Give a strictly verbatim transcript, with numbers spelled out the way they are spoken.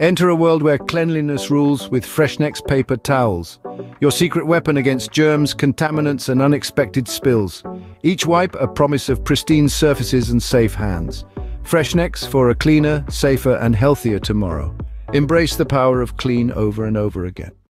Enter a world where cleanliness rules with Freshnex paper towels, your secret weapon against germs, contaminants, and unexpected spills. Each wipe a promise of pristine surfaces and safe hands. Freshnex for a cleaner, safer, and healthier tomorrow. Embrace the power of clean over and over again.